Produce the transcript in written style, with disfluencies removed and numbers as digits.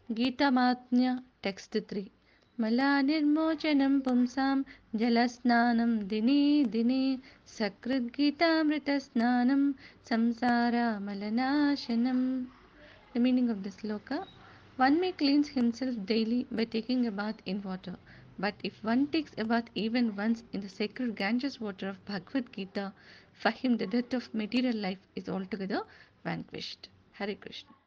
Gita Mahatmya, Text 3. Mala nirmochanam pumsam jalasnanam dini dini sakrit Gitamritasnanam samsara malanashanam. The meaning of this sloka: one may cleanse himself daily by taking a bath in water, but if one takes a bath even once in the sacred Ganges water of Bhagavad Gita, for him the death of material life is altogether vanquished. Hare Krishna.